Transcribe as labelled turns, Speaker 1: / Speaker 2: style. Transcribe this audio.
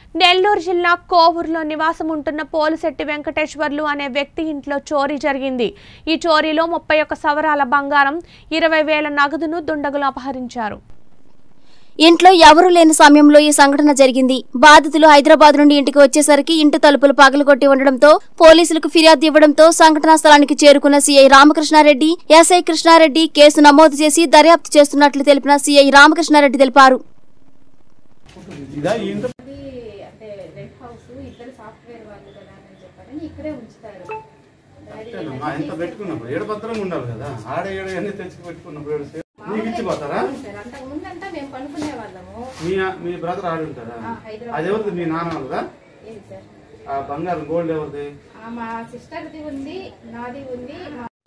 Speaker 1: నెల్లూరు జిల్లా కోవూరులో నివాసం ఉంటున్న పోలిశెట్టి వెంకటేశ్వర్లు అనే వ్యక్తి ఇంట్లో చోరీ జరిగింది. ఈ చోరీలో 31 సవరాల బంగారం, 20,000 నగదును దుండగులు అపహరించారు.
Speaker 2: ఇంట్లో ఎవరూ లేని సమయంలో ఈ సంఘటన జరిగింది. బాధితులు హైదరాబాద్ నుండి ఇంటికి వచ్చేసరికి ఇంటి తలుపులు పగలగొట్టి ఉండడంతో పోలీసులకు ఫిర్యాదు ఇవ్వడంతో సంఘటనా స్థలానికి చేరుకున్న CI Ramakrishna Reddy, SI Krishna Reddy case నమోదు చేసి దర్యాప్తు చేస్తున్నట్లు తెలిపిన సీఐ రామకృష్ణారెడ్డి తెలిపారు.
Speaker 3: మీ బ్రదర్ ఆడుంటారా? అదెవరిది? మీ నాన్న వాళ్ళదా? ఆ బంగారం గోల్డ్ ఎవరిది?
Speaker 4: మా సిస్టర్ది ఉంది, నాది ఉంది, మా